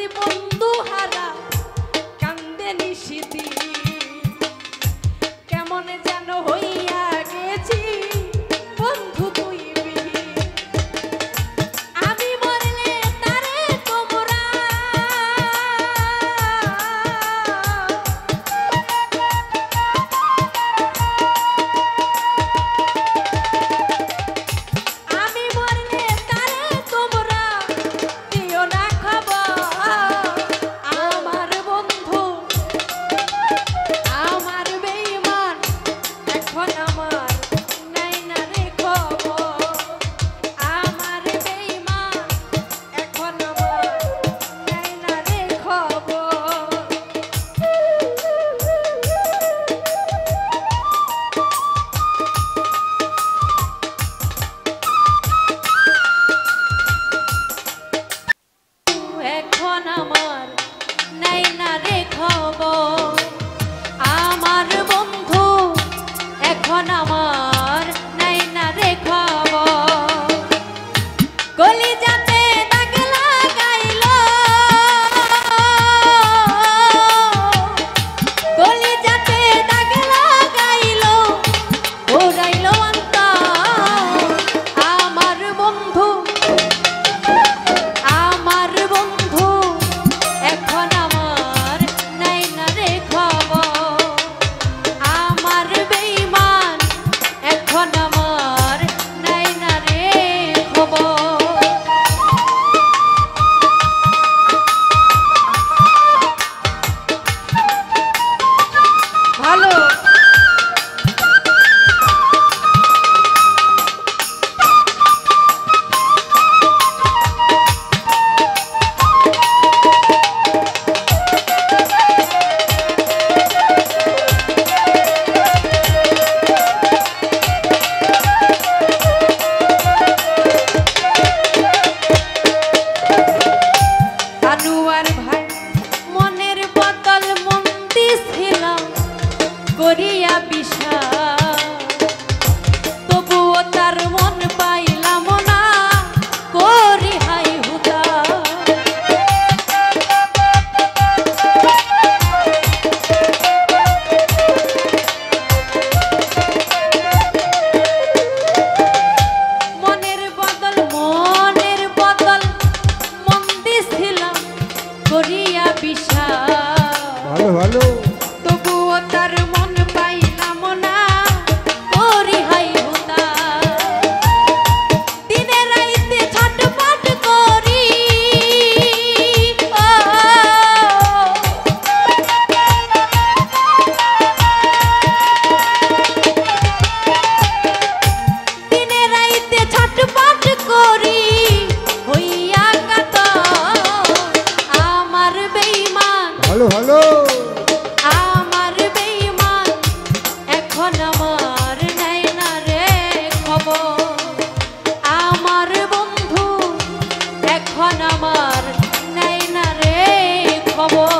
বন্ধু হারা কান্দে নিশিতি কেমন যেন হইয়া গেছি বন্ধু তুই আমি মরলে তারে তোমরা আমি মরলে তারে তোমরা দিও না খবর আমার বন্ধু আমার বেঈমান এখন আমার নাই না রে খবর আমার বেঈমান এখন আমার নাই না রে খবর এখন আমার নাই না রে খবর আমার বন্ধু এখন আমার নাই না রে খবর কলিজাতে দাগ লাগাইলো কলিজাতে দাগ লাগাইলো ওরাইলো অন্তর আমার বন্ধু আমার বন্ধু এখন আমার নাই না রে খবর আমার বেঈমান এখন আমার নাই না রে খবর ভালো আনোয়ার ভাই মনের বদল মন দিছিলাম করিয়া বিশ্বাস তবুও তার মন পাইলাম না করি হাই হুদা মনের বদল মন দিছিলাম করিয়া বিশ্বাস ভালো ভালো তবুও তার মন পাইলাম না করি হাই হুদা দিনে রাইতে ছটফট করি ও দিনে রাইতে ছটফট করি হইয়া কাতর আমার বেঈমান ভালো ভালো আমার বেঈমান এখন আমার নাই না রে খবর আমার বন্ধু এখন আমার নাই না রে খবর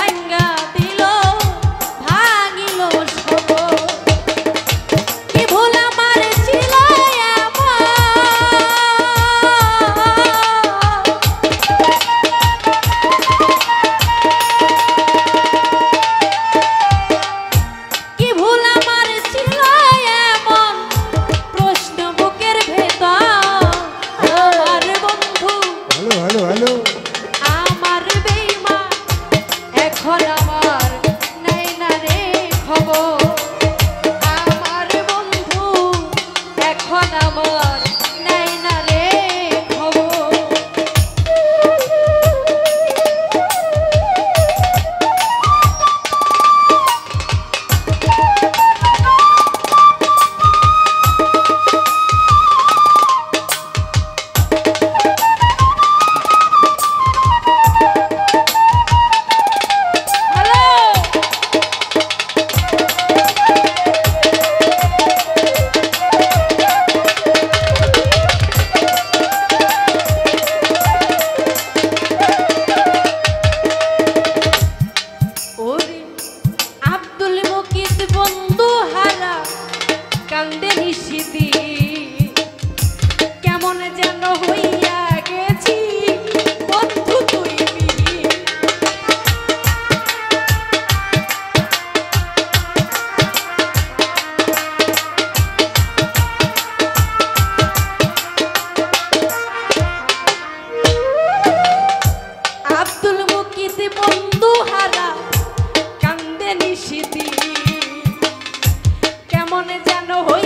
কি ভুল কান্দে নিশিদি কেমন যেন হইয়া গেছি বন্ধু তুই আব্দুল মুকিত বন্ধু হারা কান্দে নিশিদি কেমন যেন